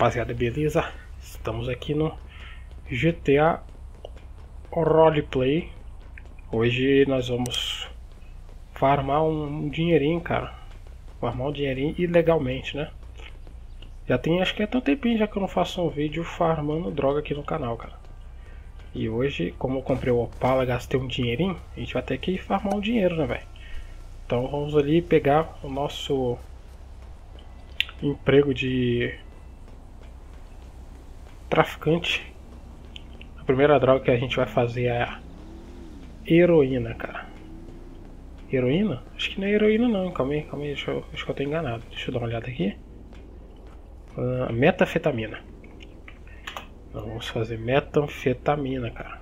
rapaziada, beleza? Estamos aqui no GTA Roleplay. Hoje nós vamos farmar um dinheirinho, cara. Farmar um dinheirinho ilegalmente, né? Já tem, acho que é um tempinho já que eu não faço um vídeo farmando droga aqui no canal, cara. E hoje, como eu comprei o Opala, gastei um dinheirinho, a gente vai ter que farmar um dinheiro, né, velho? Então vamos ali pegar o nosso emprego de traficante. A primeira droga que a gente vai fazer é a heroína, cara. Heroína? Acho que não é heroína não, calma aí, acho que eu tô enganado. Deixa eu dar uma olhada aqui. Metafetamina. Então, vamos fazer metanfetamina, cara.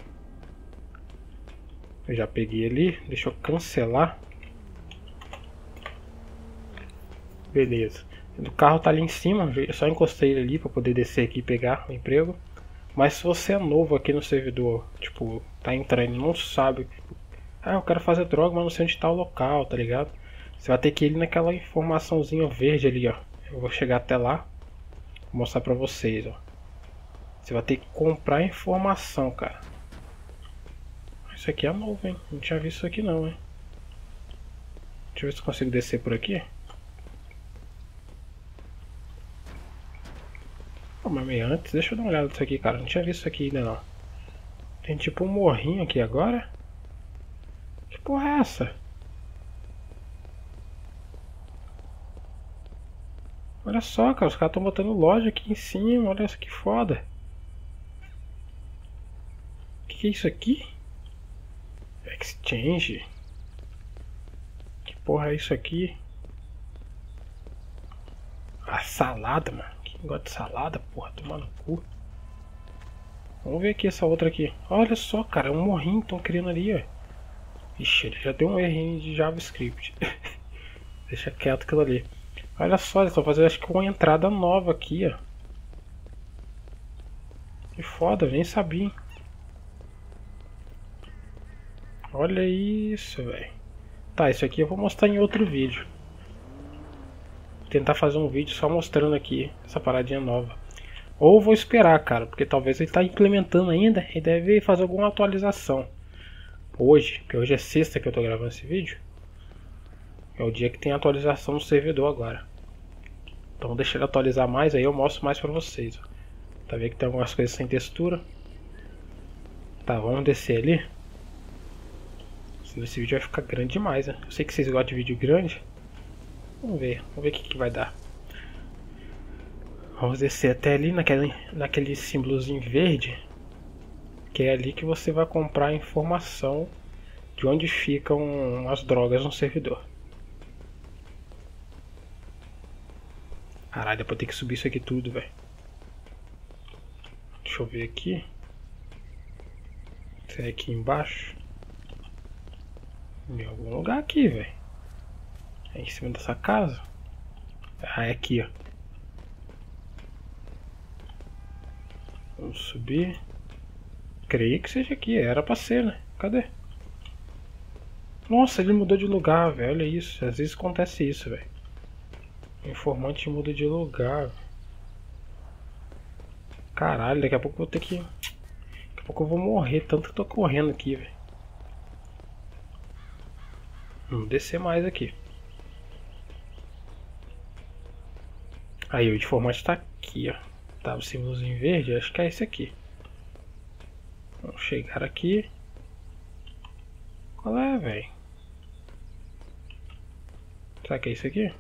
Eu já peguei ali, deixa eu cancelar. Beleza. O carro tá ali em cima, eu só encostei ele ali pra poder descer aqui e pegar o emprego. Mas se você é novo aqui no servidor, tipo, tá entrando e não sabe, eu quero fazer droga, mas não sei onde tá o local, tá ligado? Você vai ter que ir naquela informaçãozinha verde ali, ó. Eu vou chegar até lá, vou mostrar pra vocês, ó. Você vai ter que comprar informação, cara. Isso aqui é novo, hein? Não tinha visto isso aqui não, hein? Deixa eu ver se eu consigo descer por aqui. Mas antes, deixa eu dar uma olhada nisso aqui, cara. Não tinha visto isso aqui ainda não. Tem tipo um morrinho aqui agora. Que porra é essa? Olha só, cara. Os caras estão botando loja aqui em cima. Olha isso que foda. Que é isso aqui? Exchange. Que porra é isso aqui? A salada, mano. Quem gosta de salada, porra, toma no cu. Vamos ver aqui essa outra aqui. Olha só, cara, é um morrinho que estão criando ali, ó. Ixi, ele já deu um errinho de JavaScript. Deixa quieto aquilo ali. Olha só, eles estão fazendo acho que uma entrada nova aqui, ó. Que foda, nem sabia. Olha isso, velho. Tá, isso aqui eu vou mostrar em outro vídeo. Vou tentar fazer um vídeo só mostrando aqui essa paradinha nova. Ou vou esperar, cara, porque talvez ele tá implementando ainda e deve fazer alguma atualização. Hoje, porque hoje é sexta que eu tô gravando esse vídeo, é o dia que tem atualização no servidor agora. Então deixa ele atualizar mais, aí eu mostro mais pra vocês. Ó. Tá vendo que tem algumas coisas sem textura. Tá, vamos descer ali. Senão esse vídeo vai ficar grande demais, né? Eu sei que vocês gostam de vídeo grande. Vamos ver o que vai dar. Vamos descer até ali naquele símbolozinho verde. Que é ali que você vai comprar a informação de onde ficam as drogas no servidor. Caralho, depois ter que subir isso aqui tudo, velho. Deixa eu ver aqui. Se é aqui embaixo. Em algum lugar aqui, velho. É em cima dessa casa. Ah, é aqui, ó. Vamos subir. Creio que seja aqui, era pra ser, né? Cadê? Nossa, ele mudou de lugar, velho. Olha isso, às vezes acontece isso, velho. O informante muda de lugar. Caralho, daqui a pouco eu vou ter que... Daqui a pouco eu vou morrer, tanto que eu tô correndo aqui, velho. Vamos descer mais aqui. Aí, o informante tá aqui, ó. Tá o símbolozinho verde, acho que é esse aqui. Vamos chegar aqui. Qual é, velho? Será que é isso aqui?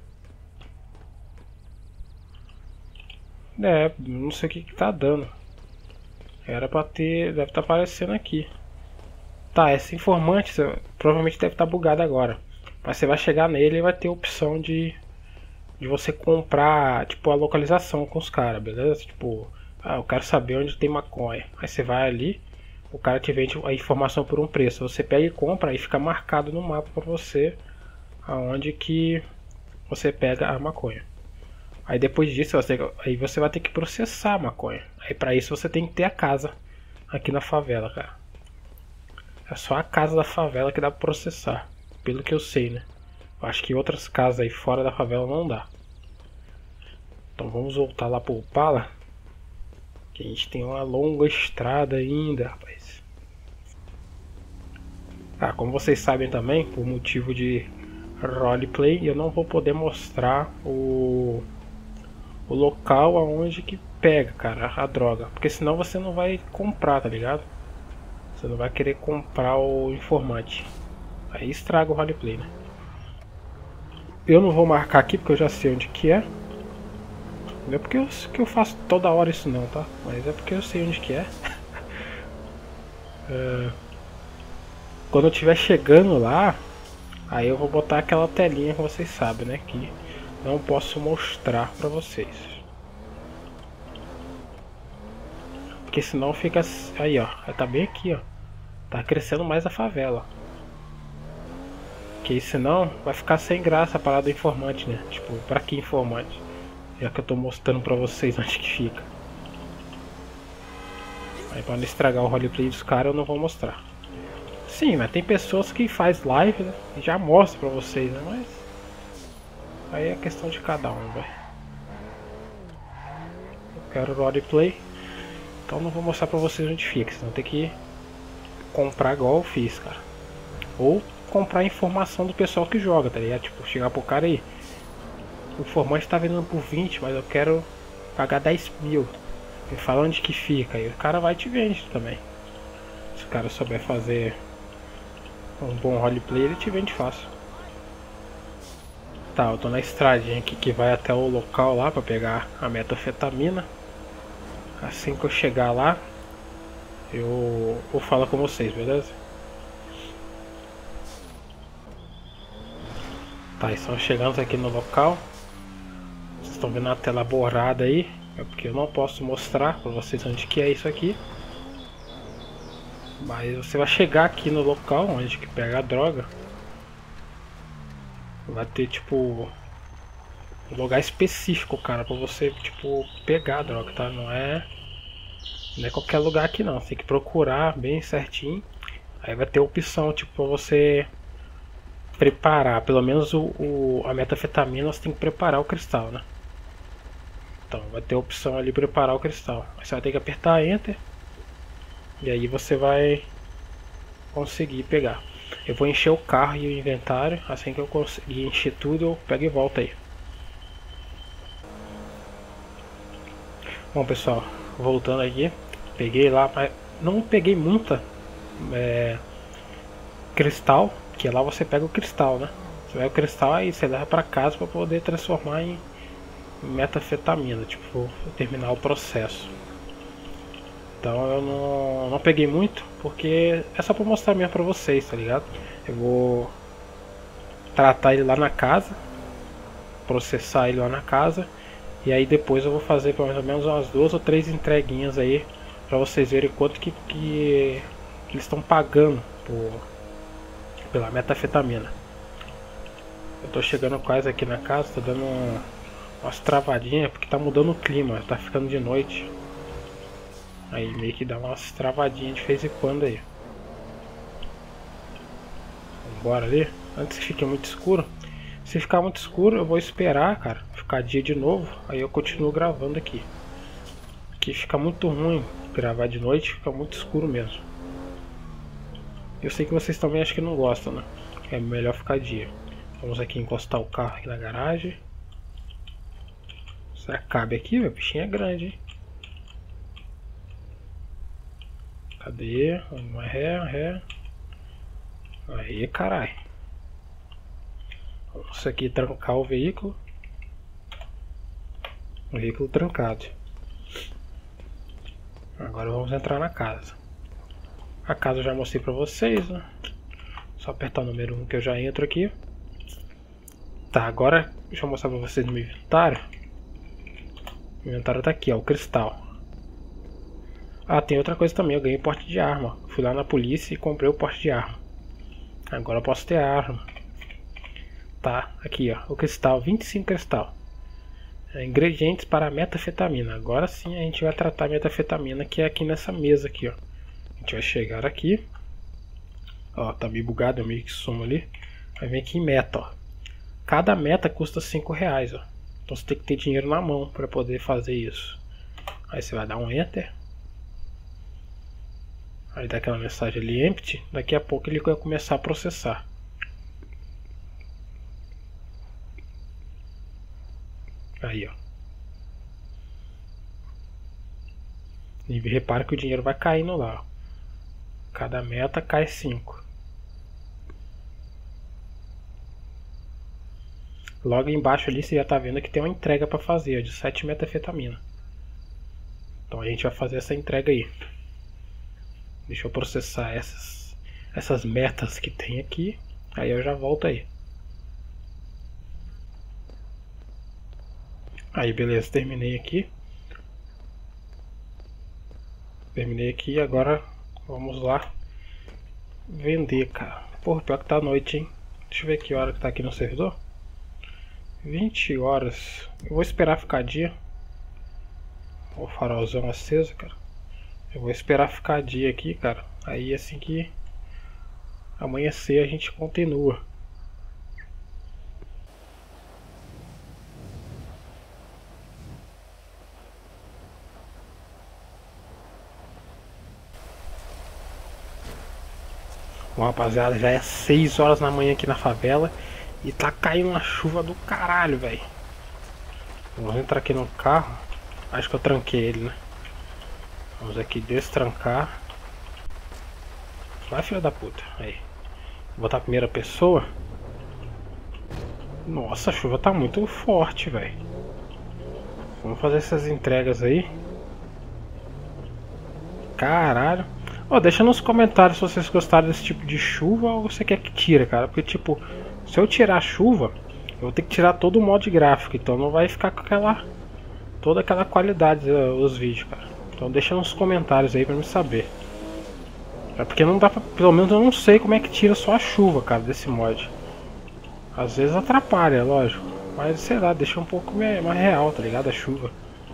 É, não sei o que tá dando. Era pra ter... Deve estar aparecendo aqui. Tá, esse informante provavelmente deve estar bugado agora. Mas você vai chegar nele e vai ter a opção de você comprar, tipo, a localização com os caras, beleza? Tipo, eu quero saber onde tem maconha. Aí você vai ali, o cara te vende a informação por um preço. Você pega e compra e fica marcado no mapa pra você aonde que você pega a maconha. Aí depois disso, aí você vai ter que processar a maconha. Aí pra isso você tem que ter a casa aqui na favela, cara. É só a casa da favela que dá pra processar. Pelo que eu sei, né? Eu acho que outras casas aí fora da favela não dá. Então vamos voltar lá pro Opala. Que a gente tem uma longa estrada ainda, rapaz. Ah, como vocês sabem também, por motivo de roleplay, eu não vou poder mostrar o local aonde que pega, cara, a droga. Porque senão você não vai comprar, tá ligado? Você não vai querer comprar o informante. Aí estraga o roleplay, né? Eu não vou marcar aqui porque eu já sei onde que é. Não é porque eu faço toda hora isso não, tá? Mas é porque eu sei onde que é. Quando eu estiver chegando lá, aí eu vou botar aquela telinha que vocês sabem, né? Que não posso mostrar pra vocês. Porque senão fica... Aí, ó. Tá bem aqui, ó. Tá crescendo mais a favela. Porque senão vai ficar sem graça a parada do informante, né? Tipo, pra que informante? Já que eu tô mostrando pra vocês onde que fica. Aí pra não estragar o roleplay dos caras eu não vou mostrar. Sim, mas tem pessoas que faz live, né? E já mostra pra vocês, né? Mas... aí é questão de cada um, velho. Eu quero roleplay. Então não vou mostrar pra vocês onde fica. Senão tem que comprar igual eu fiz, cara. Ou comprar informação do pessoal que joga, tá ligado? Tipo, chegar pro cara aí. O informante tá vendendo por 20, mas eu quero pagar 10 mil. Me fala onde que fica. Aí o cara vai e te vende também. Se o cara souber fazer um bom roleplay, ele te vende fácil. Tá, eu tô na estradinha aqui que vai até o local lá pra pegar a metanfetamina. Assim que eu chegar lá, eu vou falar com vocês, beleza? Tá, estamos chegando aqui no local. Vocês estão vendo a tela borrada aí. É porque eu não posso mostrar pra vocês onde que é isso aqui. Mas você vai chegar aqui no local onde que pega a droga. Vai ter tipo um lugar específico, cara, pra você tipo pegar a droga, tá? Não é qualquer lugar aqui não. Você tem que procurar bem certinho. Aí vai ter opção tipo pra você preparar, pelo menos a metanfetamina você tem que preparar o cristal, né? Então vai ter a opção ali preparar o cristal. Aí você vai ter que apertar Enter. E aí você vai conseguir pegar. Eu vou encher o carro e o inventário. Assim que eu conseguir encher tudo, eu pego e volto aí. Bom pessoal, voltando aqui. Peguei lá, mas não peguei muita cristal. Que lá você pega o cristal, né? Você pega o cristal aí você leva pra casa pra poder transformar em metanfetamina. Tipo, terminar o processo. Então eu não peguei muito, porque é só pra mostrar mesmo pra vocês, tá ligado? Eu vou tratar ele lá na casa, processar ele lá na casa, e aí depois eu vou fazer pelo menos umas 2 ou 3 entreguinhas aí, pra vocês verem quanto que eles estão pagando pela metanfetamina. Eu tô chegando quase aqui na casa, tô dando umas travadinhas, porque tá mudando o clima, tá ficando de noite. Aí meio que dá umas travadinhas de vez em quando aí. Bora ali. Antes que fique muito escuro. Se ficar muito escuro eu vou esperar, cara, ficar dia de novo. Aí eu continuo gravando aqui. Aqui fica muito ruim gravar de noite, fica muito escuro mesmo. Eu sei que vocês também acham que não gostam, né? É melhor ficar dia. Vamos aqui encostar o carro aqui na garagem. Será que cabe aqui? Meu bichinho é grande, hein? Cadê? Uma ré. Aí, caralho. Vamos aqui trancar o veículo. O veículo trancado. Agora vamos entrar na casa. A casa eu já mostrei pra vocês, né? Só apertar o número 1 que eu já entro aqui. Tá, agora deixa eu mostrar pra vocês no meu inventário. O inventário tá aqui, ó, o cristal. Ah, tem outra coisa também, eu ganhei porte de arma. Fui lá na polícia e comprei o porte de arma. Agora eu posso ter arma. Tá, aqui ó, o cristal, 25 cristal. Ingredientes para metanfetamina. Agora sim a gente vai tratar a metanfetamina, que é aqui nessa mesa aqui, ó. A gente vai chegar aqui. Ó, tá meio bugado, eu meio que sumo ali. Vai vir aqui em meta, ó. Cada meta custa 5 reais, ó. Então você tem que ter dinheiro na mão para poder fazer isso. Aí você vai dar um Enter. Aí dá aquela mensagem ali empty. Daqui a pouco ele vai começar a processar. Aí, ó. E repara que o dinheiro vai caindo lá, ó. Cada meta cai 5. Logo embaixo ali você já tá vendo que tem uma entrega para fazer, ó, de 7 metanfetamina. Então a gente vai fazer essa entrega aí. Deixa eu processar essas metas que tem aqui. Aí eu já volto aí. Aí beleza, terminei aqui. Terminei aqui, agora vamos lá vender, cara. Porra, pior que tá noite, hein. Deixa eu ver que hora que tá aqui no servidor. 20 horas. Eu vou esperar ficar dia. O farolzão aceso, cara. Eu vou esperar ficar dia aqui, cara. Aí assim que amanhecer a gente continua. Bom, rapaziada, já é 6 horas da manhã aqui na favela. E tá caindo uma chuva do caralho, velho. Vamos entrar aqui no carro. Acho que eu tranquei ele, né? Vamos aqui destrancar. Vai, filha da puta. Aí. Vou botar a primeira pessoa. Nossa, a chuva tá muito forte, velho. Vamos fazer essas entregas aí. Caralho. Ó, deixa nos comentários se vocês gostaram desse tipo de chuva ou você quer que tire, cara. Porque, tipo, se eu tirar a chuva, eu vou ter que tirar todo o modo gráfico. Então não vai ficar com toda aquela qualidade os vídeos, cara. Então deixa nos comentários aí pra me saber. É porque não dá pra, pelo menos eu não sei como é que tira só a chuva, cara, desse mod. Às vezes atrapalha, lógico. Mas sei lá, deixa um pouco mais real, tá ligado? A chuva.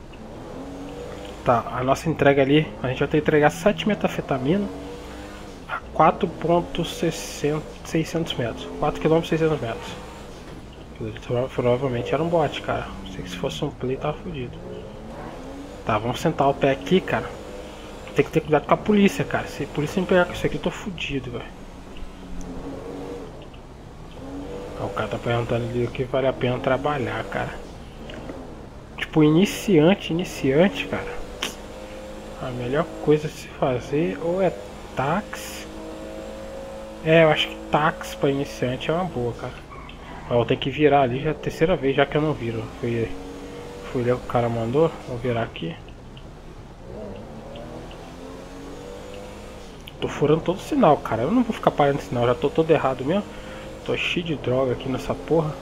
Tá, a nossa entrega ali, a gente vai ter que entregar 7 metanfetamina a 4.600 metros. 4 km 600 metros. Provavelmente era um bot, cara. Sei que se fosse um play tava fodido. Tá, vamos sentar o pé aqui, cara. Tem que ter cuidado com a polícia, cara. Se a polícia me pegar com isso aqui, eu tô fudido, velho. O cara tá perguntando ali o que vale a pena trabalhar, cara. Tipo, iniciante, cara. A melhor coisa a se fazer ou é táxi. É, eu acho que táxi pra iniciante é uma boa, cara. Eu vou ter que virar ali, já é a terceira vez já que eu não viro. Fui ali que o cara mandou. Vou virar aqui. Tô furando todo o sinal, cara. Eu não vou ficar parando o sinal, já tô todo errado mesmo. Tô cheio de droga aqui nessa porra.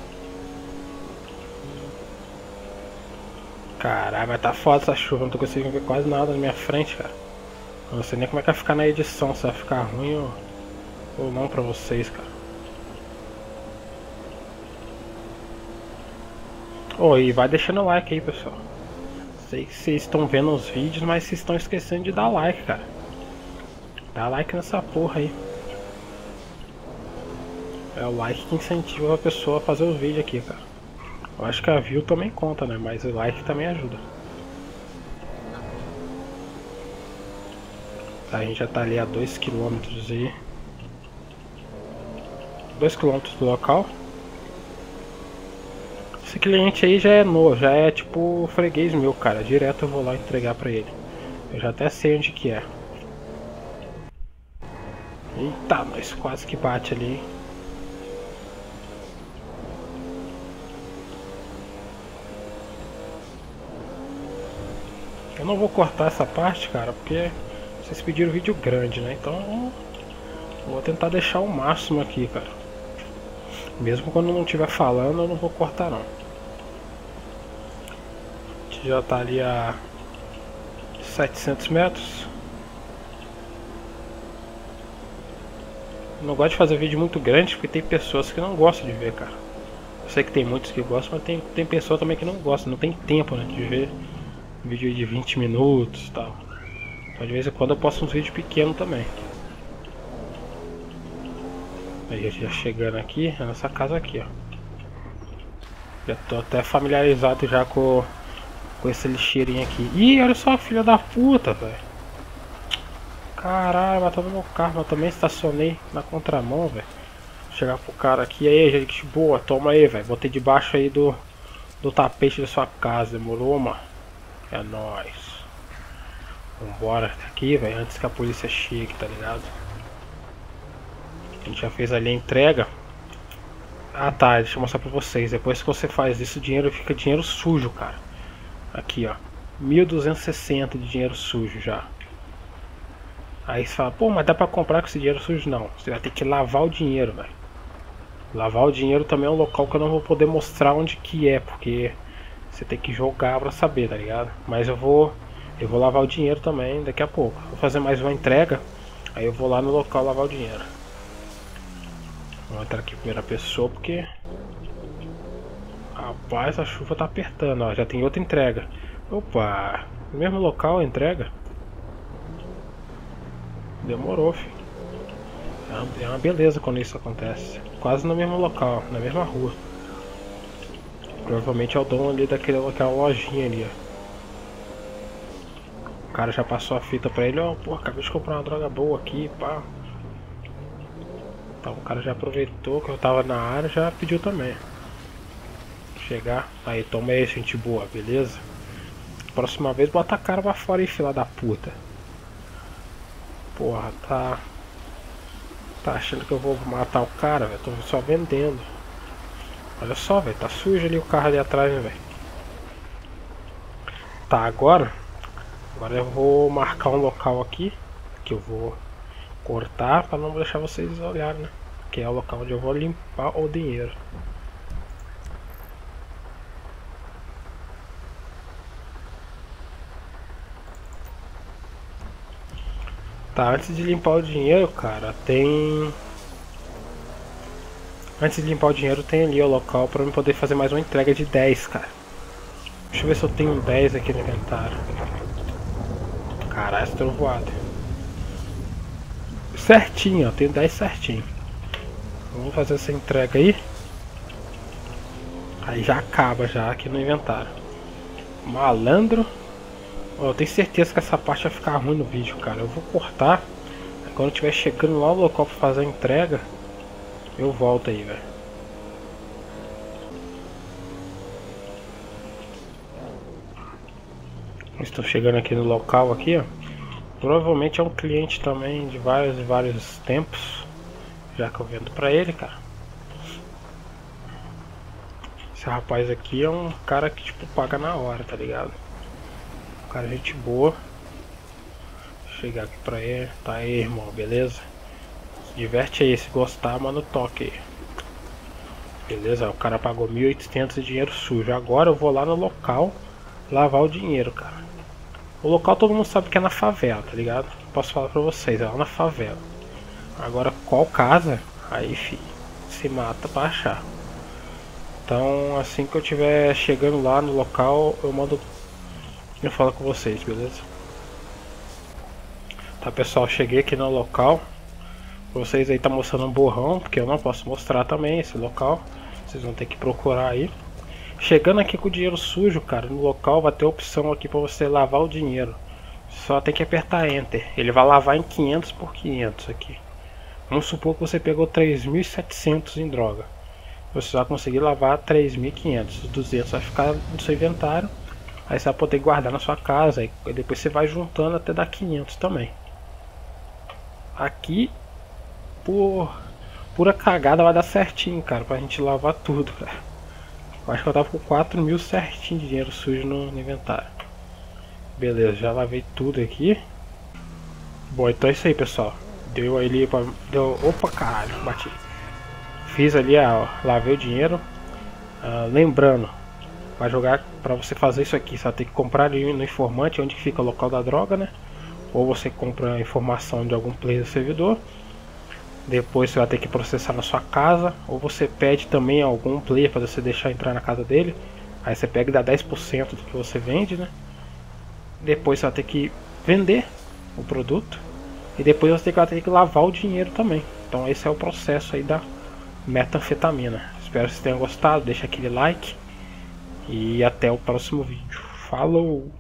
Caralho, mas tá foda essa chuva, não tô conseguindo ver quase nada na minha frente, cara. Eu não sei nem como é que vai ficar na edição, se vai ficar ruim ou não pra vocês, cara. Oh, e vai deixando o like aí, pessoal. Sei que vocês estão vendo os vídeos, mas vocês estão esquecendo de dar like, cara. Dá like nessa porra aí. É o like que incentiva a pessoa a fazer os vídeos aqui, cara. Eu acho que a view também conta, né? Mas o like também ajuda. Tá, a gente já tá ali a 2 km aí. 2 km do local. Esse cliente aí já é novo, já é tipo freguês meu, cara. Direto eu vou lá entregar pra ele. Eu já até sei onde que é. Eita, mas quase que bate ali. Eu não vou cortar essa parte, cara, porque vocês pediram vídeo grande, né? Então eu vou tentar deixar o máximo aqui, cara. Mesmo quando não estiver falando, eu não vou cortar não. A gente já tá ali a 700 metros. Eu não gosto de fazer vídeo muito grande porque tem pessoas que não gostam de ver, cara. Eu sei que tem muitos que gostam, mas tem pessoa também que não gosta, não tem tempo, né, de ver vídeo de 20 minutos e tal. Então de vez em quando eu posto uns vídeos pequenos também. Aí já chegando aqui, é nessa casa aqui, ó. Já tô até familiarizado já com Com esse lixeirinho aqui. Ih, olha só, filha da puta, velho. Caralho, bateu no meu carro. Eu também estacionei na contramão, velho. Chegar pro cara aqui. Aí, gente, boa. Toma aí, velho. Botei debaixo aí do tapete da sua casa. Demorou, mano? É nóis. Vambora aqui, velho. Antes que a polícia chegue, tá ligado? A gente já fez ali a entrega. Ah, tá. Deixa eu mostrar pra vocês. Depois que você faz isso, o dinheiro fica dinheiro sujo, cara. Aqui, ó, 1.260 de dinheiro sujo já. Aí você fala, pô, mas dá pra comprar com esse dinheiro sujo? Não, você vai ter que lavar o dinheiro, velho. Lavar o dinheiro também é um local que eu não vou poder mostrar onde que é, porque você tem que jogar pra saber, tá ligado? Mas eu vou lavar o dinheiro também daqui a pouco. Vou fazer mais uma entrega, aí eu vou lá no local lavar o dinheiro. Vou entrar aqui em primeira pessoa, porque... Rapaz, a chuva tá apertando, ó. Já tem outra entrega. Opa, no mesmo local a entrega. Demorou, filho. É uma beleza quando isso acontece. Quase no mesmo local, na mesma rua. Provavelmente é o dono ali daquela lojinha ali, ó. O cara já passou a fita pra ele, ó. Pô, acabei de comprar uma droga boa aqui, pá. Então o cara já aproveitou que eu tava na área, já pediu também. Chegar, aí toma aí, gente boa, beleza? Próxima vez bota a cara pra fora aí, filha da puta. Porra, tá achando que eu vou matar o cara, velho? Tô só vendendo. Olha só, velho, tá sujo ali o carro ali atrás, né, velho? Tá, agora eu vou marcar um local aqui que eu vou cortar pra não deixar vocês olharem, né? Que é o local onde eu vou limpar o dinheiro. Tá, antes de limpar o dinheiro, cara, tem... Antes de limpar o dinheiro tem ali o local pra eu poder fazer mais uma entrega de 10, cara. Deixa eu ver se eu tenho 10 aqui no inventário. Caralho, trovoado. Certinho, ó, tenho 10 certinho. Vamos fazer essa entrega aí. Aí já acaba já aqui no inventário. Malandro. Eu tenho certeza que essa parte vai ficar ruim no vídeo, cara. Eu vou cortar. Quando eu estiver chegando lá no local para fazer a entrega, eu volto aí, velho. Estou chegando aqui no local aqui, ó. Provavelmente é um cliente também de vários e vários tempos, já que eu vendo pra ele, cara. Esse rapaz aqui é um cara que tipo paga na hora, tá ligado? Cara, gente boa. Chegar aqui pra ele. Tá aí, irmão, beleza? Se diverte aí, se gostar, manda o toque aí. Beleza, o cara pagou 1.800 de dinheiro sujo. Agora eu vou lá no local lavar o dinheiro, cara. O local todo mundo sabe que é na favela, tá ligado? Posso falar pra vocês, é lá na favela. Agora qual casa? Aí, fi, se mata pra achar. Então, assim que eu estiver chegando lá no local, eu falo com vocês, beleza? Tá, pessoal, cheguei aqui no local. Vocês aí tá mostrando um borrão, porque eu não posso mostrar também esse local. Vocês vão ter que procurar aí. Chegando aqui com o dinheiro sujo, cara, no local vai ter a opção aqui para você lavar o dinheiro. Só tem que apertar Enter. Ele vai lavar em 500 por 500 aqui. Vamos supor que você pegou 3.700 em droga. Você vai conseguir lavar 3.500. Os 200 vai ficar no seu inventário. Aí você vai poder guardar na sua casa. E depois você vai juntando até dar 500 também. Aqui, por pura cagada, vai dar certinho, cara, pra gente lavar tudo, cara. Eu acho que eu tava com 4.000 certinho de dinheiro sujo no inventário. Beleza, já lavei tudo aqui. Bom, então é isso aí, pessoal. Deu ali pra... Opa, caralho, bati. Fiz ali, lavei o dinheiro. Lembrando, vai jogar, pra você fazer isso aqui, você vai ter que comprar ali no informante, onde fica o local da droga, né? Ou você compra a informação de algum player do servidor. Depois você vai ter que processar na sua casa. Ou você pede também a algum player para você deixar entrar na casa dele. Aí você pega e dá 10% do que você vende, né? Depois você vai ter que vender o produto. E depois você vai ter que lavar o dinheiro também. Então esse é o processo aí da metanfetamina. Espero que vocês tenham gostado. Deixa aquele like. E até o próximo vídeo. Falou!